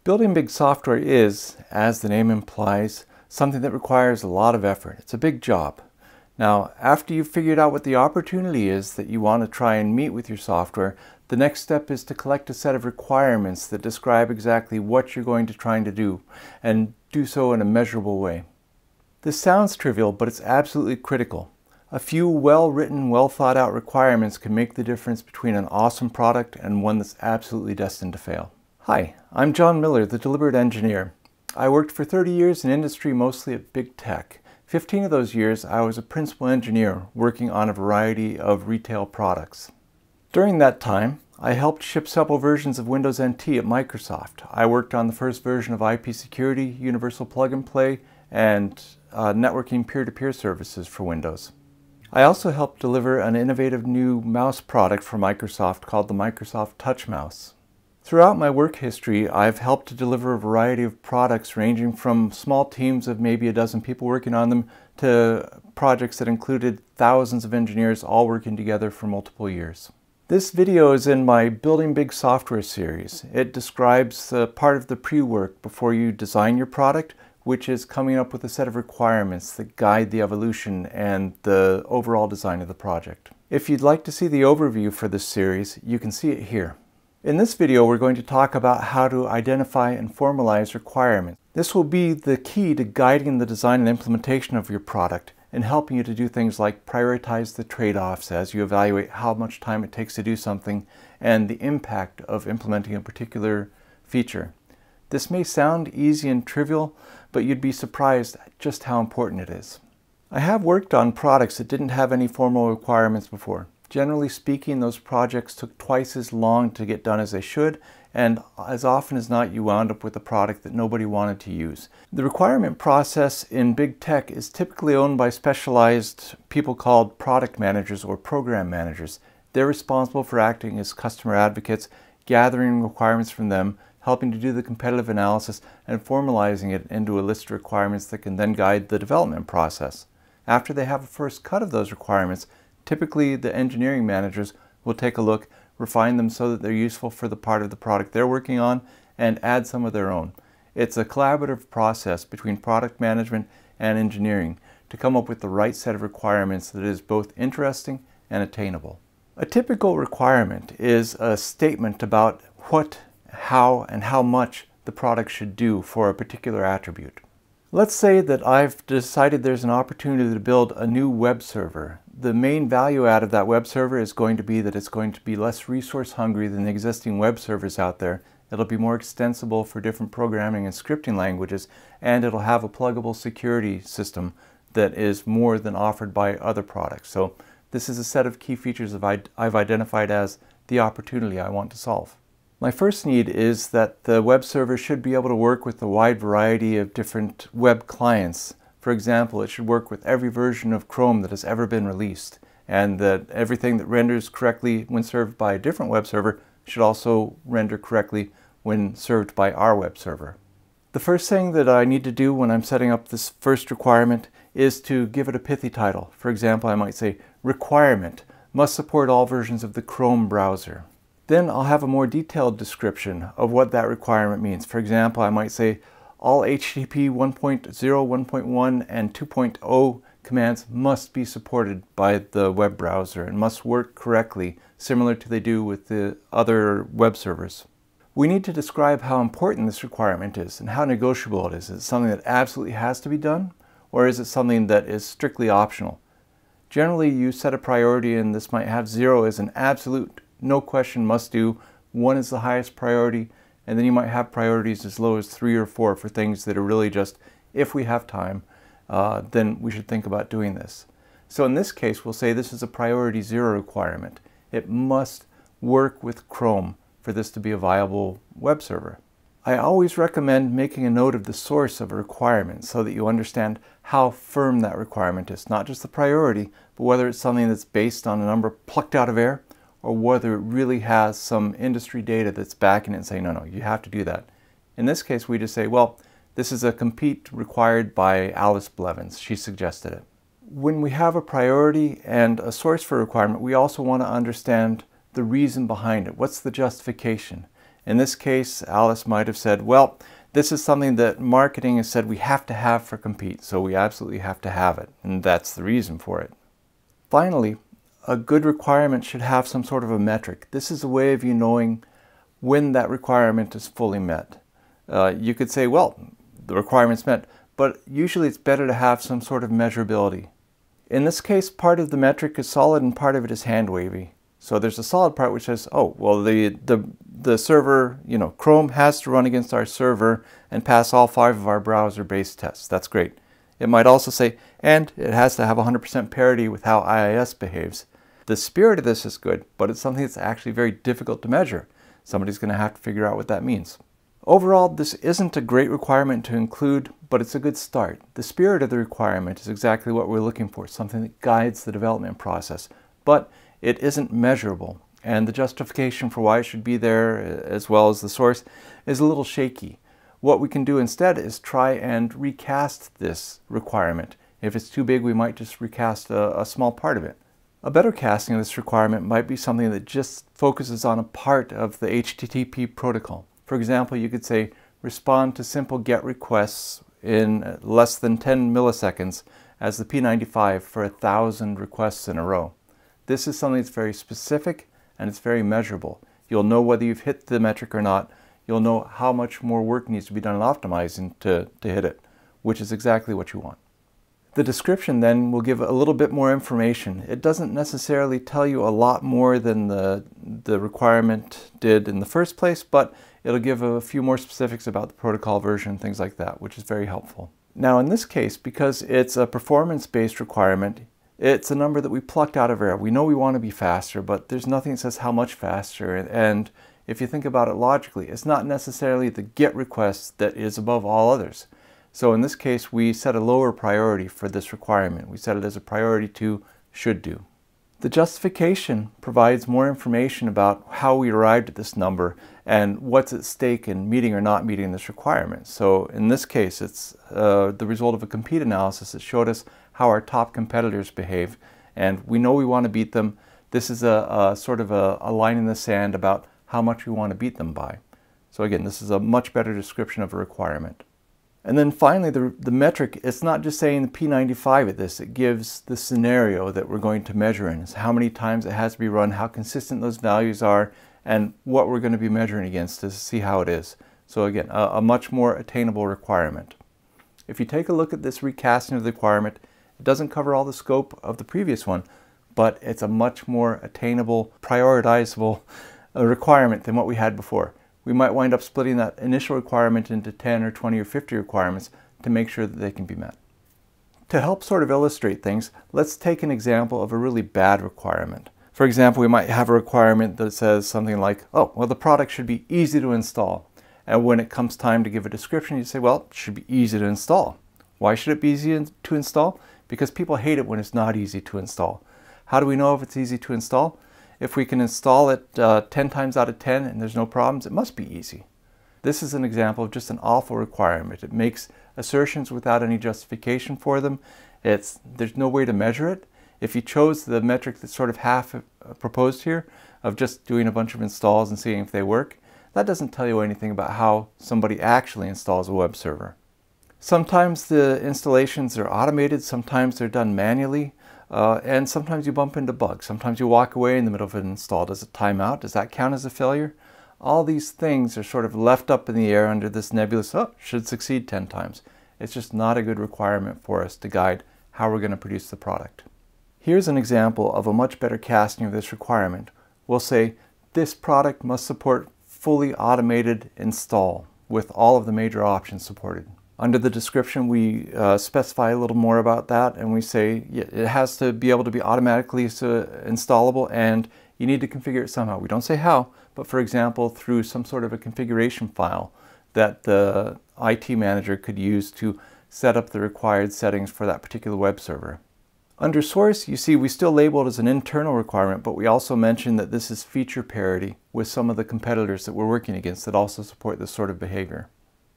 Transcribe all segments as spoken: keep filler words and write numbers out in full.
Building big software is, as the name implies, something that requires a lot of effort. It's a big job. Now, after you've figured out what the opportunity is that you want to try and meet with your software, the next step is to collect a set of requirements that describe exactly what you're going to try to do, and do so in a measurable way. This sounds trivial, but it's absolutely critical. A few well-written, well-thought-out requirements can make the difference between an awesome product and one that's absolutely destined to fail. Hi, I'm John Miller, the Deliberate Engineer. I worked for thirty years in industry, mostly at big tech. fifteen of those years I was a principal engineer working on a variety of retail products. During that time, I helped ship several versions of Windows N T at Microsoft. I worked on the first version of I P Security, Universal Plug and Play, and uh, networking peer-to-peer services for Windows. I also helped deliver an innovative new mouse product for Microsoft called the Microsoft Touch Mouse. Throughout my work history, I've helped to deliver a variety of products ranging from small teams of maybe a dozen people working on them to projects that included thousands of engineers all working together for multiple years. This video is in my Building Big Software series. It describes uh, part of the pre-work before you design your product, which is coming up with a set of requirements that guide the evolution and the overall design of the project. If you'd like to see the overview for this series, you can see it here. In this video, we're going to talk about how to identify and formalize requirements. This will be the key to guiding the design and implementation of your product and helping you to do things like prioritize the trade-offs as you evaluate how much time it takes to do something and the impact of implementing a particular feature. This may sound easy and trivial, but you'd be surprised at just how important it is. I have worked on products that didn't have any formal requirements before. Generally speaking, those projects took twice as long to get done as they should, and as often as not, you wound up with a product that nobody wanted to use. The requirement process in big tech is typically owned by specialized people called product managers or program managers. They're responsible for acting as customer advocates, gathering requirements from them, helping to do the competitive analysis, and formalizing it into a list of requirements that can then guide the development process. After they have a first cut of those requirements, typically the engineering managers will take a look, refine them so that they're useful for the part of the product they're working on, and add some of their own. It's a collaborative process between product management and engineering to come up with the right set of requirements that is both interesting and attainable. A typical requirement is a statement about what, how, and how much the product should do for a particular attribute. Let's say that I've decided there's an opportunity to build a new web server. The main value add of that web server is going to be that it's going to be less resource hungry than the existing web servers out there. It'll be more extensible for different programming and scripting languages, and it'll have a pluggable security system that is more than offered by other products. So this is a set of key features that I've identified as the opportunity I want to solve. My first need is that the web server should be able to work with a wide variety of different web clients. For example, it should work with every version of Chrome that has ever been released, and that everything that renders correctly when served by a different web server should also render correctly when served by our web server. The first thing that I need to do when I'm setting up this first requirement is to give it a pithy title. For example, I might say, requirement must support all versions of the Chrome browser. Then I'll have a more detailed description of what that requirement means. For example, I might say all H T T P one point zero, one point one, and two point zero commands must be supported by the web browser and must work correctly, similar to they do with the other web servers. We need to describe how important this requirement is and how negotiable it is. Is it something that absolutely has to be done, or is it something that is strictly optional? Generally, you set a priority, and this might have zero as an absolute no question must do, one is the highest priority, and then you might have priorities as low as three or four for things that are really just, if we have time, uh, then we should think about doing this. So in this case, we'll say this is a priority zero requirement. It must work with Chrome for this to be a viable web server. I always recommend making a note of the source of a requirement so that you understand how firm that requirement is, not just the priority, but whether it's something that's based on a number plucked out of air, or whether it really has some industry data that's backing it and saying, no, no, you have to do that. In this case, we just say, well, this is a compete required by Alice Blevins. She suggested it. When we have a priority and a source for a requirement, we also want to understand the reason behind it. What's the justification? In this case, Alice might have said, well, this is something that marketing has said we have to have for Compete, so we absolutely have to have it, and that's the reason for it. Finally, a good requirement should have some sort of a metric. This is a way of you knowing when that requirement is fully met. Uh, you could say, well, the requirement's met, but usually it's better to have some sort of measurability. In this case, part of the metric is solid and part of it is hand-wavy. So there's a solid part which says, oh, well, the, the, the server, you know, Chrome has to run against our server and pass all five of our browser-based tests. That's great. It might also say, and it has to have one hundred percent parity with how I I S behaves. The spirit of this is good, but it's something that's actually very difficult to measure. Somebody's going to have to figure out what that means. Overall, this isn't a great requirement to include, but it's a good start. The spirit of the requirement is exactly what we're looking for, something that guides the development process. But it isn't measurable, and the justification for why it should be there, as well as the source, is a little shaky. What we can do instead is try and recast this requirement. If it's too big, we might just recast a, a small part of it. A better casting of this requirement might be something that just focuses on a part of the H T T P protocol. For example, you could say, respond to simple GET requests in less than ten milliseconds as the P ninety-five for a thousand requests in a row. This is something that's very specific and it's very measurable. You'll know whether you've hit the metric or not. You'll know how much more work needs to be done in optimizing to, to hit it, which is exactly what you want. The description then will give a little bit more information. It doesn't necessarily tell you a lot more than the, the requirement did in the first place, but it'll give a few more specifics about the protocol version, things like that, which is very helpful. Now in this case, because it's a performance-based requirement, it's a number that we plucked out of air. We know we want to be faster, but there's nothing that says how much faster. And if you think about it logically, it's not necessarily the GET request that is above all others. So in this case, we set a lower priority for this requirement. We set it as a priority to should do. The justification provides more information about how we arrived at this number and what's at stake in meeting or not meeting this requirement. So in this case, it's uh, the result of a Compete analysis that showed us how our top competitors behave, and we know we want to beat them. This is a, a sort of a, a line in the sand about how much we want to beat them by. So again, this is a much better description of a requirement. And then finally, the, the metric, it's not just saying the P ninety-five at this, it gives the scenario that we're going to measure in. It's how many times it has to be run, how consistent those values are, and what we're going to be measuring against to see how it is. So again, a, a much more attainable requirement. If you take a look at this recasting of the requirement, it doesn't cover all the scope of the previous one, but it's a much more attainable, prioritizable uh, requirement than what we had before. We might wind up splitting that initial requirement into ten or twenty or fifty requirements to make sure that they can be met. To help sort of illustrate things, let's take an example of a really bad requirement. For example, we might have a requirement that says something like, oh, well, the product should be easy to install. And when it comes time to give a description, you say, well, it should be easy to install. Why should it be easy to install? Because people hate it when it's not easy to install. How do we know if it's easy to install? If we can install it uh, ten times out of ten and there's no problems, it must be easy. This is an example of just an awful requirement. It makes assertions without any justification for them. It's, there's no way to measure it. If you chose the metric that's sort of half uh, proposed here, of just doing a bunch of installs and seeing if they work, that doesn't tell you anything about how somebody actually installs a web server. Sometimes the installations are automated, sometimes they're done manually. Uh, and sometimes you bump into bugs. Sometimes you walk away in the middle of an install. Does it time out? Does that count as a failure? All these things are sort of left up in the air under this nebulous, oh, should succeed ten times. It's just not a good requirement for us to guide how we're going to produce the product. Here's an example of a much better casting of this requirement. We'll say, this product must support fully automated install with all of the major options supported. Under the description, we uh, specify a little more about that, and we say yeah, it has to be able to be automatically so installable, and you need to configure it somehow. We don't say how, but for example, through some sort of a configuration file that the I T manager could use to set up the required settings for that particular web server. Under source, you see we still label it as an internal requirement, but we also mention that this is feature parity with some of the competitors that we're working against that also support this sort of behavior.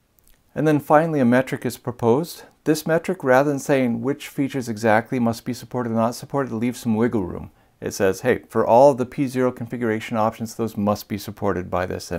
And then finally, a metric is proposed. This metric, rather than saying which features exactly must be supported or not supported, leaves some wiggle room. It says, hey, for all of the P zero configuration options, those must be supported by this. And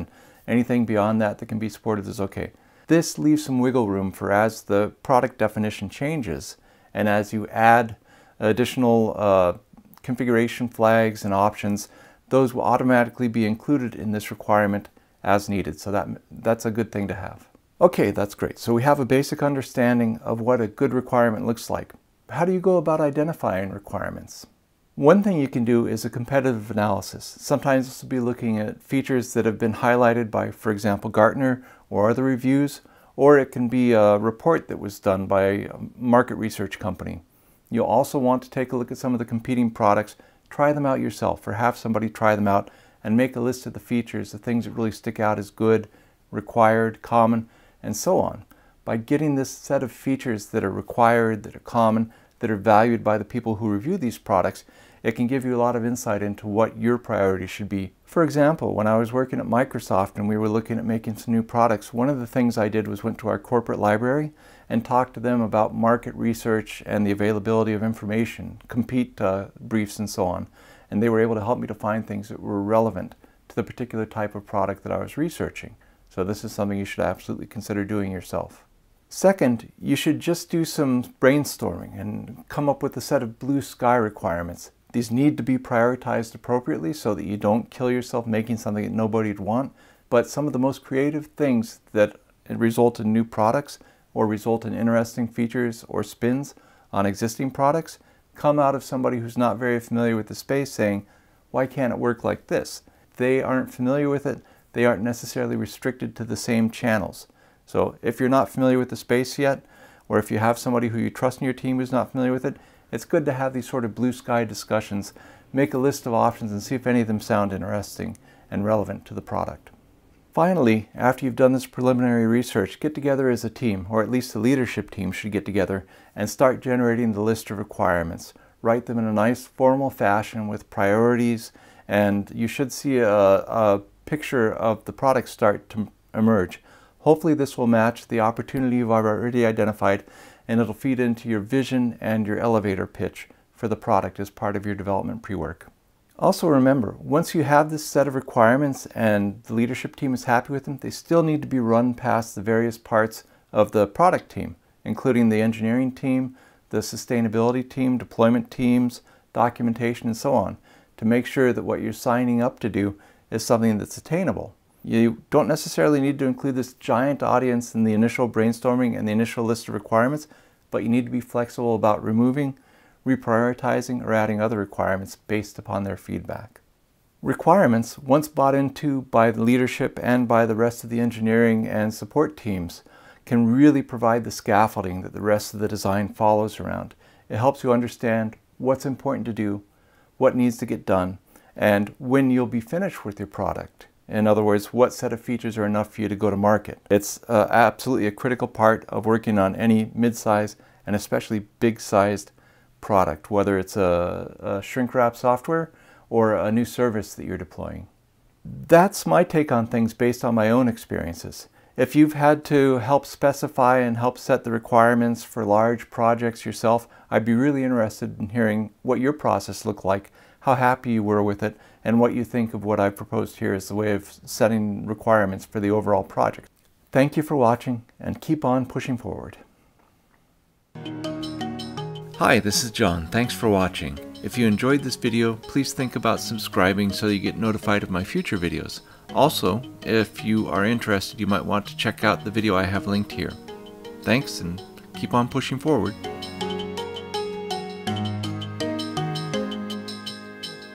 Anything beyond that that can be supported is okay. This leaves some wiggle room for as the product definition changes and as you add additional uh, configuration flags and options, those will automatically be included in this requirement as needed. So that, that's a good thing to have. Okay, that's great. So we have a basic understanding of what a good requirement looks like. How do you go about identifying requirements? One thing you can do is a competitive analysis. Sometimes this will be looking at features that have been highlighted by, for example, Gartner or other reviews, or it can be a report that was done by a market research company. You'll also want to take a look at some of the competing products, try them out yourself, or have somebody try them out and make a list of the features, the things that really stick out as good, required, common, and so on. By getting this set of features that are required, that are common, that are valued by the people who review these products, it can give you a lot of insight into what your priority should be. For example, when I was working at Microsoft and we were looking at making some new products, one of the things I did was went to our corporate library and talked to them about market research and the availability of information, compete uh, briefs and so on. And they were able to help me to find things that were relevant to the particular type of product that I was researching. So this is something you should absolutely consider doing yourself. Second, you should just do some brainstorming and come up with a set of blue sky requirements. These need to be prioritized appropriately so that you don't kill yourself making something that nobody would want. But some of the most creative things that result in new products or result in interesting features or spins on existing products come out of somebody who's not very familiar with the space saying, why can't it work like this? They aren't familiar with it. They aren't necessarily restricted to the same channels. So if you're not familiar with the space yet, or if you have somebody who you trust in your team who's not familiar with it, it's good to have these sort of blue sky discussions, make a list of options and see if any of them sound interesting and relevant to the product. Finally, after you've done this preliminary research, get together as a team, or at least the leadership team should get together and start generating the list of requirements. Write them in a nice formal fashion with priorities, and you should see a, a picture of the product start to emerge. Hopefully this will match the opportunity you've already identified, and it'll feed into your vision and your elevator pitch for the product as part of your development pre-work. Also remember, once you have this set of requirements and the leadership team is happy with them, they still need to be run past the various parts of the product team, including the engineering team, the sustainability team, deployment teams, documentation, and so on, to make sure that what you're signing up to do is something that's attainable. You don't necessarily need to include this giant audience in the initial brainstorming and the initial list of requirements, but you need to be flexible about removing, reprioritizing, or adding other requirements based upon their feedback. Requirements, once bought into by the leadership and by the rest of the engineering and support teams, can really provide the scaffolding that the rest of the design follows around. It helps you understand what's important to do, what needs to get done, and when you'll be finished with your product. In other words, what set of features are enough for you to go to market. It's uh, absolutely a critical part of working on any mid-size and especially big-sized product, whether it's a, a shrink-wrap software or a new service that you're deploying. That's my take on things based on my own experiences. If you've had to help specify and help set the requirements for large projects yourself, I'd be really interested in hearing what your process looked like, how happy you were with it, and what you think of what I've proposed here as the way of setting requirements for the overall project. Thank you for watching, and keep on pushing forward. Hi, this is John. Thanks for watching. If you enjoyed this video, please think about subscribing so you get notified of my future videos. Also, if you are interested, you might want to check out the video I have linked here. Thanks, and keep on pushing forward.